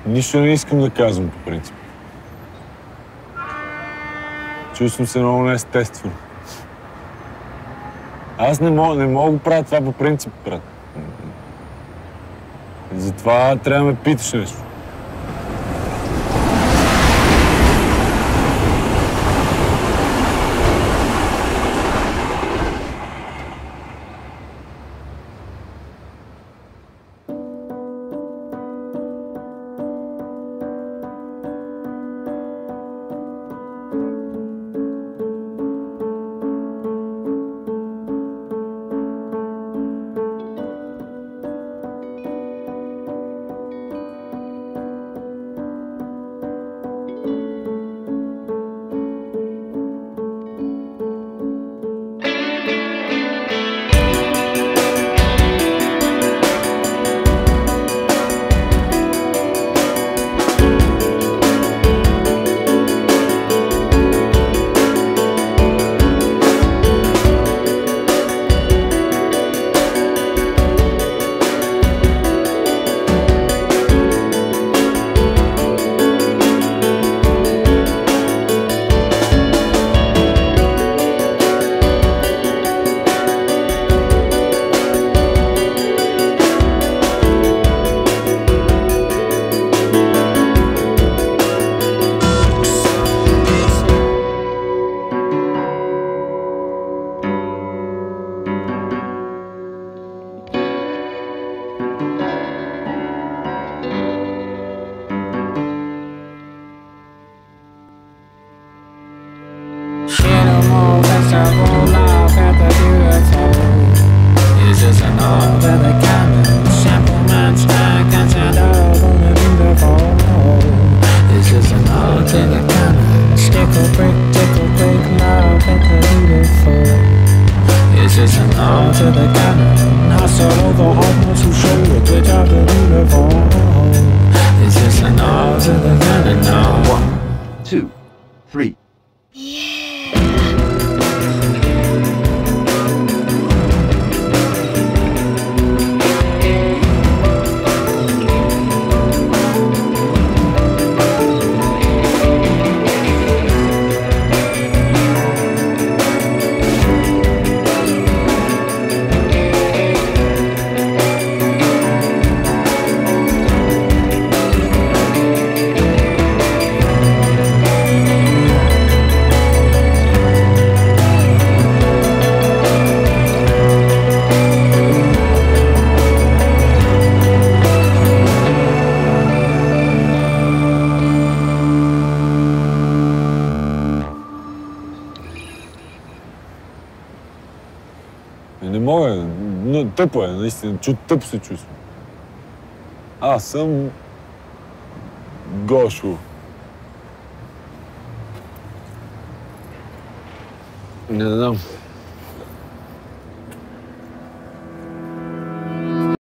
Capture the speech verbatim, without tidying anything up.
Нищо не искам да казвам по принцип. Чувствам се много неестествено. Аз не мога, не мога да правя това по принцип, брат. Затова трябва да ме питаш нещо. Не мога, но тъпо е, наистина, чу, тъп се чувствам. Аз съм Гошо. Не знам.